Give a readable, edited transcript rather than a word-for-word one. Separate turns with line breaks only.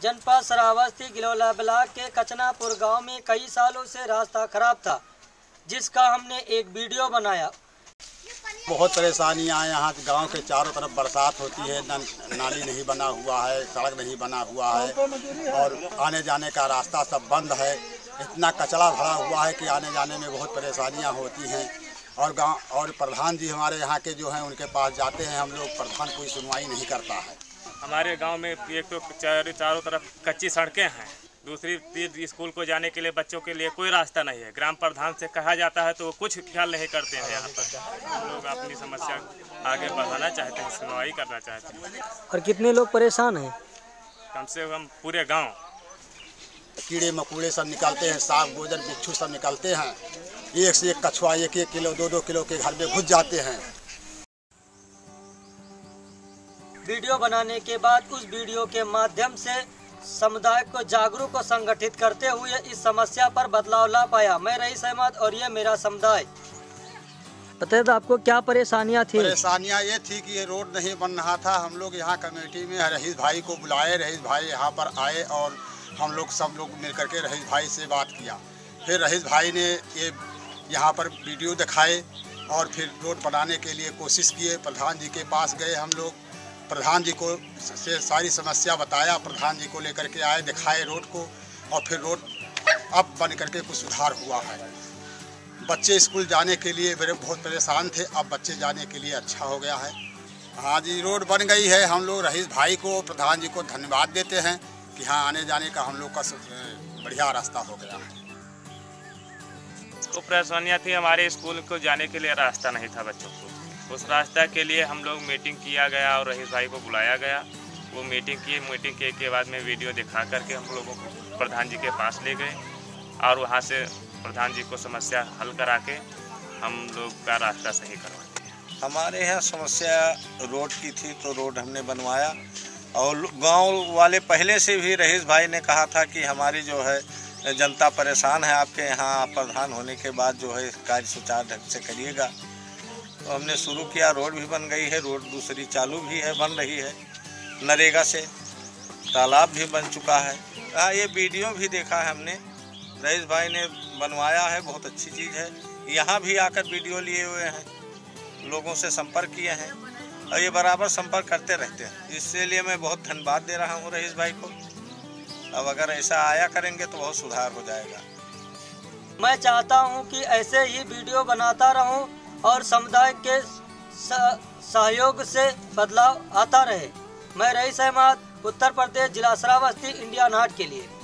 जनपद श्रावस्ती गिलोला ब्लॉक के कचनापुर गांव में कई सालों से रास्ता खराब था, जिसका हमने एक वीडियो बनाया।
बहुत परेशानियां हैं यहाँ गांव के चारों तरफ। बरसात होती है, नाली नहीं बना हुआ है, सड़क नहीं बना हुआ है और आने जाने का रास्ता सब बंद है। इतना कचरा भरा हुआ है कि आने जाने में बहुत परेशानियां होती हैं। और गांव और प्रधान जी हमारे यहाँ के जो हैं उनके पास जाते हैं हम लोग, प्रधान कोई सुनवाई नहीं करता है।
हमारे गांव में एक तो चारों तरफ कच्ची सड़कें हैं, दूसरी स्कूल को जाने के लिए बच्चों के लिए कोई रास्ता नहीं है। ग्राम प्रधान से कहा जाता है तो वो कुछ ख्याल नहीं करते हैं। यहाँ पर हम लोग अपनी समस्या आगे बढ़ाना चाहते हैं, सुनवाई करना चाहते हैं।
और कितने लोग परेशान हैं?
कम से कम पूरे गांव।
कीड़े मकोड़े सब निकलते हैं, सांप गोजर बिच्छू सब निकलते हैं। एक से एक कछुआ 1-1 किलो 2-2 किलो के घर में घुस जाते हैं।
वीडियो बनाने के बाद उस वीडियो के माध्यम से समुदाय को जागरूक और संगठित करते हुए इस समस्या पर बदलाव ला पाया। मैं रईस अहमद और ये मेरा समुदाय। बताइए तो आपको क्या परेशानियां थी?
परेशानियां ये थी कि ये रोड नहीं बन रहा था। हम लोग यहाँ कमेटी में रईस भाई को बुलाए, रईस भाई यहाँ पर आए और हम लोग सब लोग मिल करके रईस भाई से बात किया। फिर रईस भाई ने ये यहाँ पर वीडियो दिखाए और फिर रोड बनाने के लिए कोशिश किए। प्रधान जी के पास गए हम लोग, प्रधान जी को से सारी समस्या बताया। प्रधान जी को लेकर के आए, दिखाए रोड को और फिर रोड अब बन करके कुछ सुधार हुआ है। बच्चे स्कूल जाने के लिए मेरे बहुत परेशान थे, अब बच्चे जाने के लिए अच्छा हो गया है। हाँ जी, रोड बन गई है। हम लोग रईस भाई को, प्रधान जी को धन्यवाद देते हैं कि हाँ आने जाने का हम लोग का बढ़िया रास्ता हो गया है।
तो परेशानियाँ थी, हमारे स्कूल को जाने के लिए रास्ता नहीं था बच्चों को। उस रास्ता के लिए हम लोग मीटिंग किया गया और रईस भाई को बुलाया गया। वो मीटिंग के बाद में वीडियो दिखा करके हम लोगों को प्रधान जी के पास ले गए और वहाँ से प्रधान जी को समस्या हल करा के हम लोग का रास्ता सही करवा दिया।
हमारे यहाँ समस्या रोड की थी तो रोड हमने बनवाया और गांव वाले पहले से भी रईस भाई ने कहा था कि हमारी जो है जनता परेशान है, आपके यहाँ प्रधान होने के बाद जो है कार्य सुचारू ढंग से करिएगा। तो हमने शुरू किया, रोड भी बन गई है, रोड दूसरी चालू भी है, बन रही है नरेगा से। तालाब भी बन चुका है। ये वीडियो भी देखा है हमने, रईस भाई ने बनवाया है, बहुत अच्छी चीज़ है। यहाँ भी आकर वीडियो लिए हुए हैं, लोगों से संपर्क किए हैं और ये बराबर संपर्क करते रहते हैं। इसलिए मैं बहुत धन्यवाद दे रहा हूँ रईस भाई को। अब अगर ऐसा आया करेंगे तो बहुत सुधार हो जाएगा।
मैं चाहता हूं कि ऐसे ही वीडियो बनाता रहूं और समुदाय के सहयोग से बदलाव आता रहे। मैं रईस अहमद, उत्तर प्रदेश, जिला श्रावस्ती, इंडिया नाट के लिए।